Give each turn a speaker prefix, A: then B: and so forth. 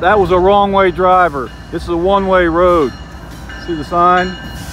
A: that was a wrong way driver. This is a one-way road. See the sign?